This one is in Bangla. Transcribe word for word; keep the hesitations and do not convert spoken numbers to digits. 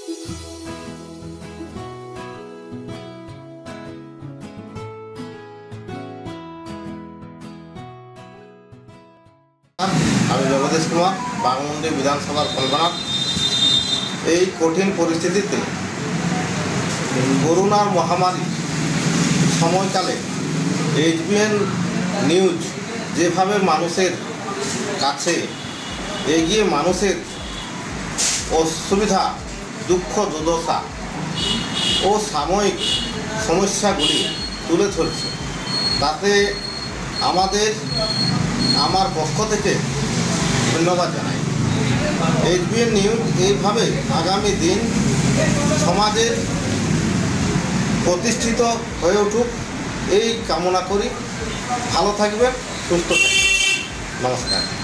আমি জগদীশ কুমার, বাঘমুন্ডি বিধানসভার কনভেনর। এই কঠিন পরিস্থিতিতে করোনার মহামারী সময়কালে এইচবিএন নিউজ যেভাবে মানুষের কাছে এগিয়ে মানুষের অসুবিধা, দুঃখ, দুর্দশা ও সাময়িক সমস্যাগুলি তুলে ধরছে, তাতে আমাদের আমার পক্ষ থেকে ধন্যবাদ জানাই। এইচবিএন নিউজ এইভাবে আগামী দিন সমাজে প্রতিষ্ঠিত হয়ে উঠুক, এই কামনা করি। ভালো থাকবেন, সুস্থ থাকবেন। নমস্কার।